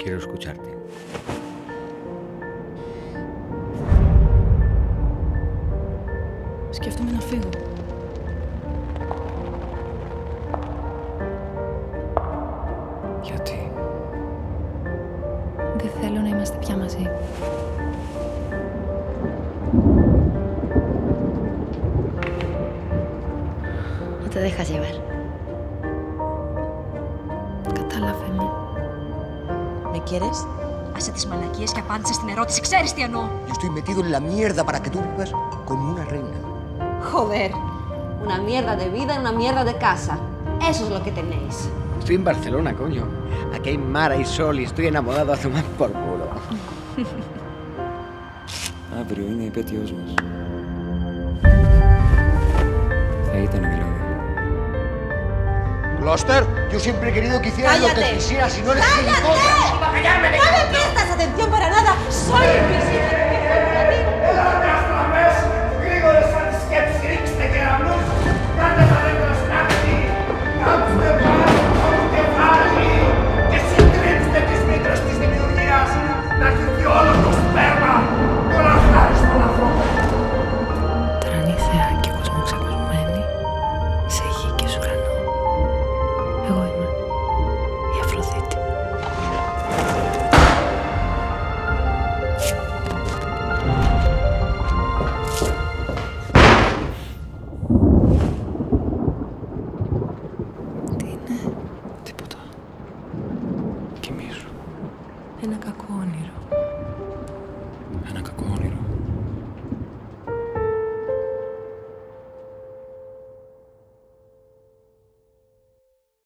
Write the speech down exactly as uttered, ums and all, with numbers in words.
κύριος Κουτσάρτη. Σκέφτομαι να φύγω. Γιατί? Δεν θέλω να είμαστε πια μαζί. No te dejas llevar. Κατάλαβε με. ¿Me quieres? Άσε τις μαλακίες και απάντησε στην ερώτηση. Ξέρεις τι εννοώ. Yo estoy metido en la mierda para que tú vivas como una reina. Joder. Una mierda de vida y una mierda de casa. Eso es lo que tenéis. Estoy en Barcelona, coño. Aquí hay mar, hay sol y estoy enamorado a tomar por culo. Αύριο είναι η επέτειος μας. Θα ήταν δηλαδή. Gloucester, yo siempre he querido que hicieras lo que quisieras y no eres gilipollas. ¡No me prestas atención para nada! ¡Soy invisible! Τρανή θεά και κόσμο ξαπλωμένη σε γη και ουρανό. Εγώ είμαι η Αφροδίτη. Τι είναι? Τίποτα. Κοιμήσου. Ένα κακό όνειρο.